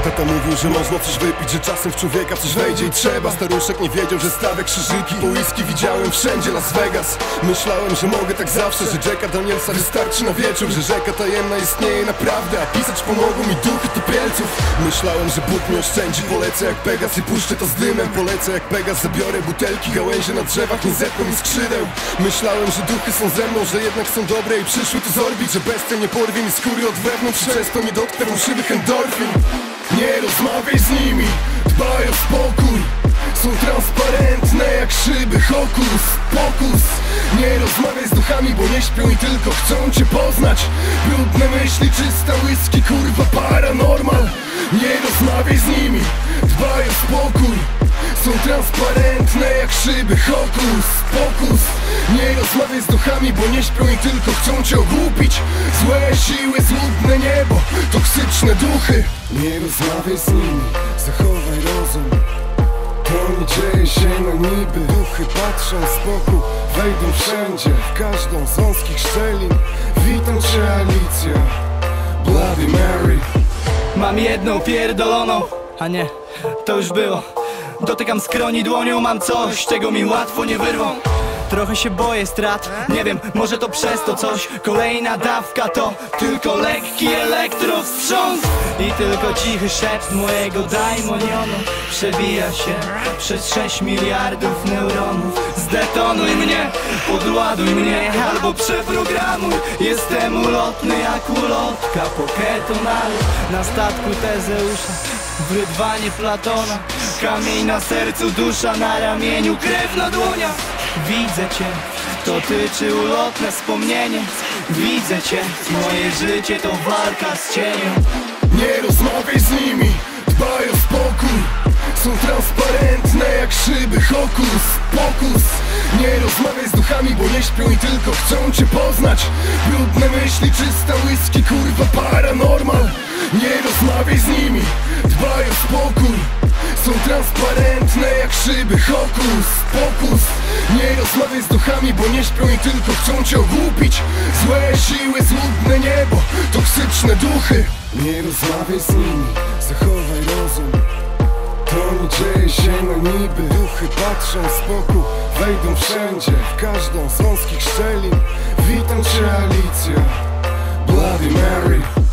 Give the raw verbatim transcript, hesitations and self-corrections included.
Tata mówił, że można coś wypić, że czasem w człowieka coś wejdzie i trzeba. Staruszek nie wiedział, że stawia krzyżyki, bo whisky widziałem wszędzie Las Vegas. Myślałem, że mogę tak zawsze, że Jacka Danielsa wystarczy na wieczór, że rzeka tajemna istnieje naprawdę, a pisać pomogą mi duchy topielców. Myślałem, że Bóg mnie oszczędzi, polecę jak Pegas i puszczę to z dymem. Polecę jak Pegas, zabiorę butelki, gałęzie na drzewach nie zetną mi skrzydeł. Myślałem, że duchy są ze mną, że jednak są dobre i przyszły tu z orbit, że bestia nie porwie mi skóry od wewnątrz, przez to nie dotknę fałszywych endorfin. Nie rozmawiaj z nimi, dbaj o spokój. Są transparentne jak szyby, hokus pokus. Nie rozmawiaj z duchami, bo nie śpią i tylko chcą cię poznać. Brudne myśli, czysta whisky, kurwa paranormal. Nie rozmawiaj z nimi, dbaj o spokój. Są transparentne jak szyby, hokus pokus. Nie rozmawiaj z duchami, bo nie śpią i tylko chcą cię ogłupić. Złe siły, złudne niebo, toksyczne duchy. Nie rozmawiaj z nimi, zachowaj rozum. To nie dzieje się na niby. Duchy patrzą z boku, wejdą wszędzie, w każdą z wąskich szczelin. Witam cię Alicja, Bloody Mary. Mam jedną pierdoloną, a nie, to już było. Dotykam skroni dłonią, mam coś, czego mi łatwo nie wyrwą. Trochę się boję strat, nie wiem, może to przez to coś. Kolejna dawka to tylko lekki elektrowstrząs. I tylko cichy szept mojego daimonionu przebija się przez sześć miliardów neuronów. Zdetonuj mnie, podładuj mnie albo przeprogramuj. Jestem ulotny jak ulotka po ketonalu. Na statku Tezeusza, w rydwanie Platona. Kamień na sercu, dusza na ramieniu, krew na dłoniach. Widzę cię, to ty czy ulotne wspomnienie. Widzę cię, moje życie to walka z cieniem. Nie rozmawiaj z nimi, dbaj o spokój. Są transparentne jak szyby, hokus pokus. Nie rozmawiaj z duchami, bo nie śpią i tylko chcą cię poznać. Brudne myśli, czysta whisky, kurwa paranormal. Nie rozmawiaj z nimi, dbaj o spokój. Są transparentne jak szyby, hokus pokus. Nie rozmawiaj z duchami, bo nie śpią i tylko chcą cię ogłupić. Złe siły, złudne niebo, toksyczne duchy. Nie rozmawiaj z nimi, zachowaj rozum. To nie dzieje się na niby. Duchy patrzą z boku, wejdą wszędzie, w każdą z wąskich szczelin. Witam cię Alicja, Bloody Mary.